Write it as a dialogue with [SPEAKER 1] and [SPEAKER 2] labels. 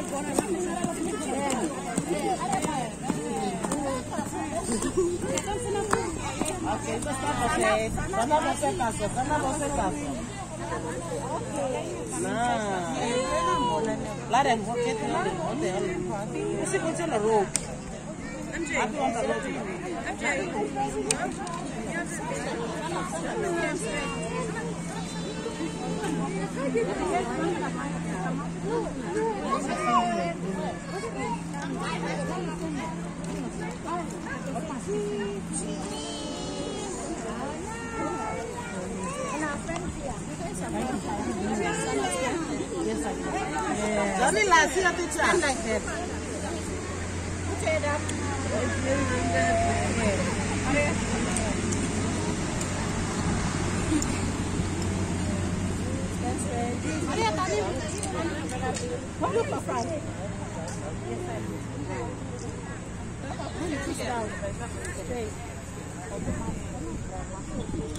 [SPEAKER 1] Ok, então está você. Quando você casou, não. Lá é porque tem lá de você pode ser na rua. Johnny last year teacher. I like that. Okay, that. What look for Friday? Yes, I do.